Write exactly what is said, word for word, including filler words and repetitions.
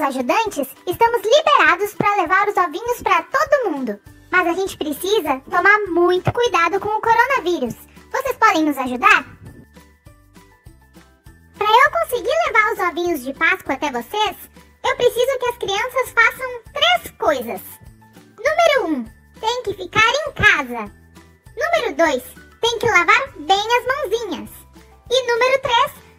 somos ajudantes, estamos liberados para levar os ovinhos para todo mundo. Mas a gente precisa tomar muito cuidado com o coronavírus. Vocês podem nos ajudar? Para eu conseguir levar os ovinhos de Páscoa até vocês, eu preciso que as crianças façam três coisas. Número um, tem que ficar em casa. Número dois, tem que lavar bem as mãozinhas. E número três,